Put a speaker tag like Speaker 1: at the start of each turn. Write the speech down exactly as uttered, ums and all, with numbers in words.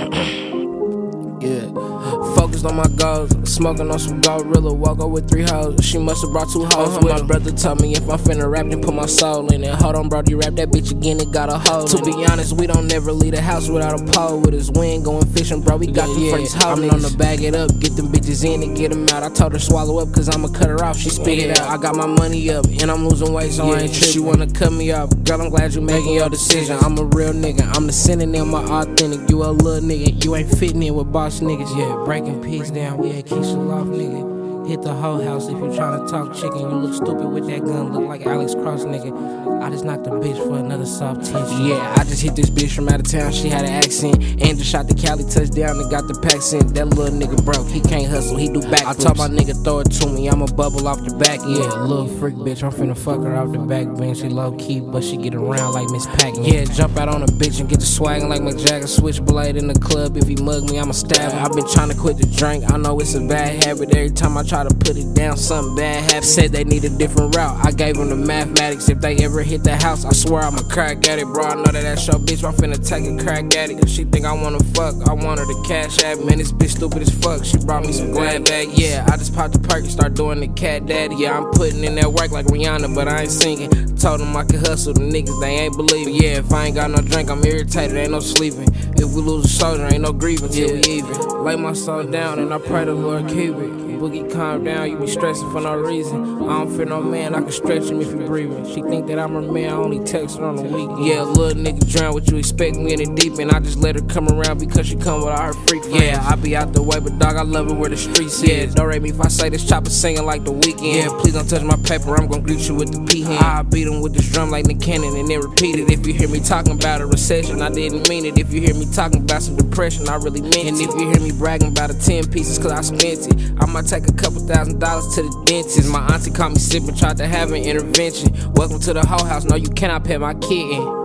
Speaker 1: Yeah, focused on my goals, smoking on some Gorilla, walk up with three hoes. She must have brought two hoes uh-huh. with my brother told me if I'm finna rap, then put my soul in it. Hold on, bro, you rap that bitch again, it got a hole. To be honest, we don't never leave the house without a pole with his wind going fishing, bro. We got yeah, the yeah. first hoe. I'm on the bag it up, get them bitches in and get them out. I told her swallow up, cause I'ma cut her off. She spit yeah. it out. I got my money up, and I'm losing weight, so yeah. I ain't tripping. She wanna cut me off, girl, I'm glad you making your decision. I'm a real nigga, I'm the synonym of authentic. You a little nigga, you ain't fitting in with boss niggas, yeah. Breaking peace down, we at Keisha Loft, nigga. Hit the whole house if you tryna talk chicken. You look stupid with that gun, look like Alex Cross, nigga. I just knocked the bitch for another soft tension. Yeah, I just hit this bitch from out of town, she had an accent. And just shot the Cali touchdown and got the pack sent. That little nigga broke, he can't hustle, he do backflips. I told my nigga throw it to me, I'ma bubble off the back. Yeah, little freak bitch, I'm finna fuck her off the back bench. She low key, but she get around like Miss Packin'. Yeah, jump out on a bitch and get the swaggin' like Mick Jagger. Switchblade in the club, if he mug me, I'ma stab him. I been tryna quit the drink, I know it's a bad habit. Every time I try to put it down, something bad happened. Said they need a different route, I gave them the mathematics. If they ever hit the house, I swear I'm a crack at it, bro. I know that that's your bitch, I'm finna take a crack at it. Cause she think I wanna fuck, I want her to cash at me. Man, this bitch stupid as fuck, she brought me some glad bag. Yeah, I just popped the perk and start doing the cat daddy. Yeah, I'm putting in that work like Rihanna, but I ain't singing. Told them I could hustle, the niggas, they ain't believing. Yeah, if I ain't got no drink, I'm irritated, ain't no sleeping. If we lose a soldier, ain't no grieving till yeah. we even. Lay my soul down and I pray the Lord keep it. Boogie, calm down, you be stressing for no reason. I don't fear no man, I can stretch him if you breathing. She think that I'm her man, I only text her on the weekend. Yeah, little nigga drown, what you expect me in the deep end. I just let her come around because she come with all her freak friends. Yeah, I be out the way, but dog, I love it where the streets yeah. is. Don't rate me if I say this chopper singing like the weekend. Yeah, please don't touch my paper, I'm gon' greet you with the P hand. I beat him with this drum like Nick Cannon and then repeat it. If you hear me talking about a recession, I didn't mean it. If you hear me talking about some depression, I really meant it. And if you hear me bragging about a ten pieces, cause I spent it, I might take a couple thousand dollars to the dentist. My auntie caught me sipping, tried to have an intervention. Welcome to the whole house, no you cannot pet my kitten.